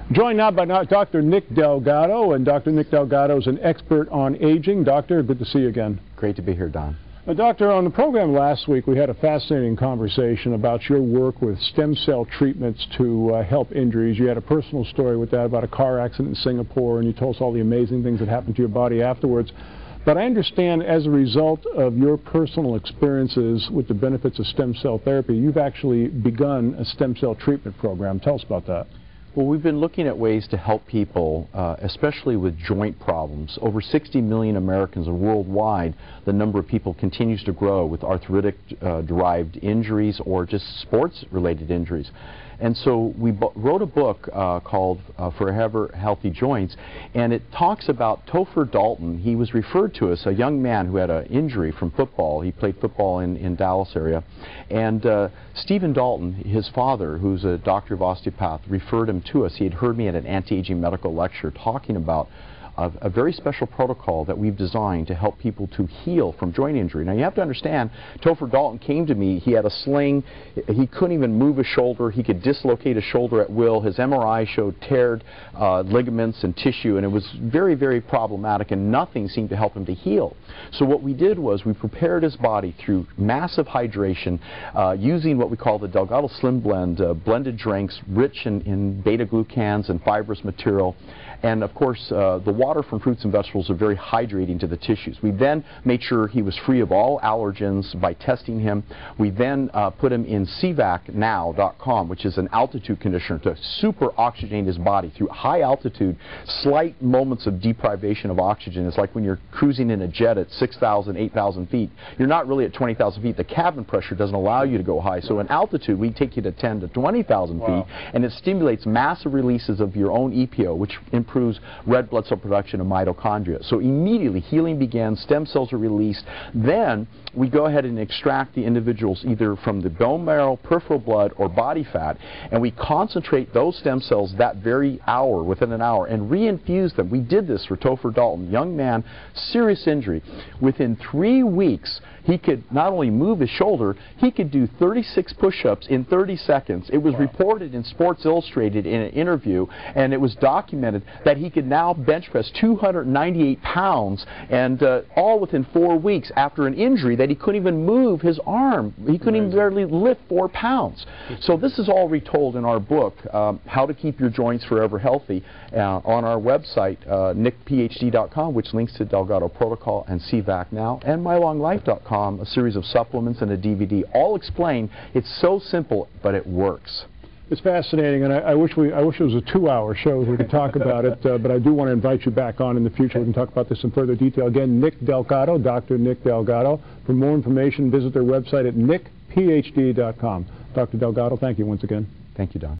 Joined now by Dr. Nick Delgado, and Dr. Nick Delgado is an expert on aging. Doctor, good to see you again. Great to be here, Don. Doctor, on the program last week we had a fascinating conversation about your work with stem cell treatments to help injuries. You had a personal story with that about a car accident in Singapore, and you told us all the amazing things that happened to your body afterwards. But I understand as a result of your personal experiences with the benefits of stem cell therapy, you've actually begun a stem cell treatment program. Tell us about that. Well, we've been looking at ways to help people, especially with joint problems. Over 60 million Americans, and worldwide, the number of people continues to grow with arthritic-derived injuries or just sports-related injuries. And so we wrote a book called Forever Healthy Joints, and it talks about Topher Dalton. He was referred to as a young man who had an injury from football. He played football in Dallas area. And Stephen Dalton, his father, who's a doctor of osteopath, referred him to us. He had heard me at an anti-aging medical lecture talking about a very special protocol that we've designed to help people to heal from joint injury. Now you have to understand, Topher Dalton came to me, he had a sling, he couldn't even move his shoulder, he could dislocate his shoulder at will, his MRI showed teared ligaments and tissue, and it was very, very problematic, and nothing seemed to help him to heal. So what we did was we prepared his body through massive hydration, using what we call the Delgado Slim Blend, blended drinks rich in beta-glucans and fibrous material, and of course the water from fruits and vegetables are very hydrating to the tissues. We then made sure he was free of all allergens by testing him. We then put him in CVACnow.com, which is an altitude conditioner to super oxygenate his body through high altitude. Slight moments of deprivation of oxygen. It's like when you're cruising in a jet at 6,000, 8,000 feet. You're not really at 20,000 feet. The cabin pressure doesn't allow you to go high. So in altitude, we take you to 10 to 20,000 feet, and it stimulates massive releases of your own EPO, which improves red blood cell production of mitochondria. So immediately healing begins, stem cells are released. Then we go ahead and extract the individuals either from the bone marrow, peripheral blood, or body fat, and we concentrate those stem cells that very hour, within an hour, and reinfuse them. We did this for Topher Dalton, young man, serious injury. Within 3 weeks, he could not only move his shoulder, he could do 36 push-ups in 30 seconds. It was reported in Sports Illustrated in an interview, and it was documented that he could now bench press 298 pounds, and all within 4 weeks after an injury that he couldn't even move his arm. He couldn't even barely lift 4 pounds. So this is all retold in our book, How to Keep Your Joints Forever Healthy, on our website, nickphd.com, which links to Delgado Protocol and CVAC Now, and mylonglife.com, a series of supplements and a DVD, all explain. It's so simple, but it works. It's fascinating, and I wish it was a 2-hour show so we could talk about it, but I do want to invite you back on in the future. We can talk about this in further detail. Again, Nick Delgado, Dr. Nick Delgado. For more information, visit their website at nickphd.com. Dr. Delgado, thank you once again. Thank you, Don.